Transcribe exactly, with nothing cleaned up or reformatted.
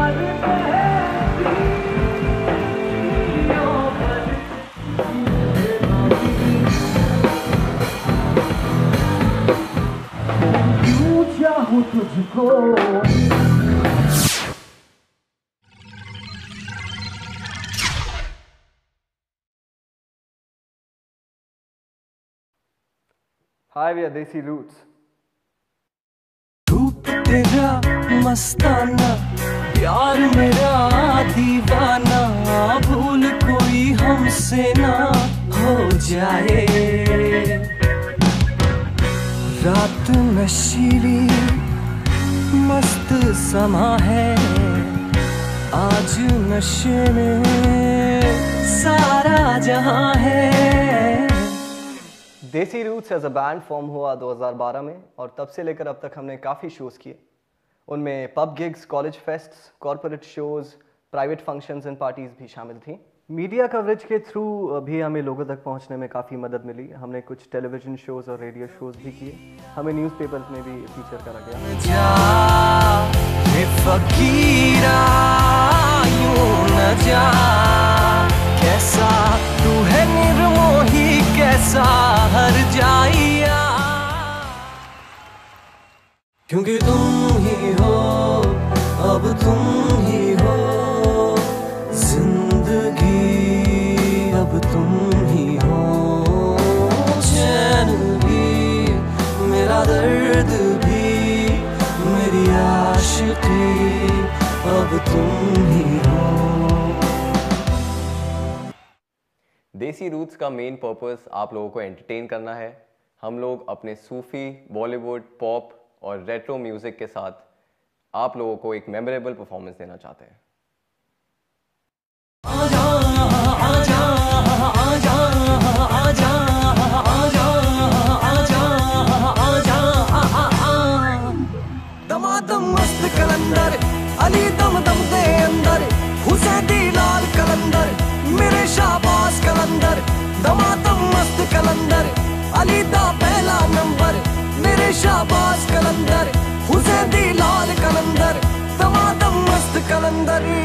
तुझको hi we are Desi Roots. रूप तेरा मस्ताना, प्यार मेरा दीवाना, भूल कोई हमसे ना हो जाए। रात नशीली मस्त समा है, आज नशे में सारा जहां है। Desi Roots as a band form हुआ दो हज़ार बारह में और तब से लेकर अब तक हमने काफ़ी शोज़ किए। उनमें pub gigs, college fests, corporate shows, private functions and parties भी शामिल थी। मीडिया कवरेज के थ्रू भी हमें लोगों तक पहुंचने में काफ़ी मदद मिली। हमने कुछ टेलीविज़न शोज़ और रेडियो शोज़ भी किए। हमें न्यूज़पेपर्स में भी फीचर करा गया। जा, फकीरा, यूं न जा, कैसा तू है निर्मोही, कैसा हर जाइया, क्योंकि तुम ही हो, अब तुम ही हो जिंदगी, अब तुम ही हो चैन भी, मेरा दर्द भी, मेरी आशिकी, अब तुम ही हो। देसी रूट्स का मेन पर्पस आप लोगों को एंटरटेन करना है। हम लोग अपने सूफी, बॉलीवुड, पॉप और रेट्रो म्यूजिक के साथ आप लोगों को एक मेमोरेबल परफॉर्मेंस देना चाहते हैं। आजा आजा आजा आजा आजा आजा आजा, दमादम मस्त कलंदर, अली दम दम दे अंदर, हुसैनी लाल कलंदर, मेरे शाबाश कलंदर, दमादम मस्त कलंदर, अली दा पहला नंबर, मेरे शाबाश कलंदर, हुसैनी लाल कलंदर, दमादम मस्त कलंदर।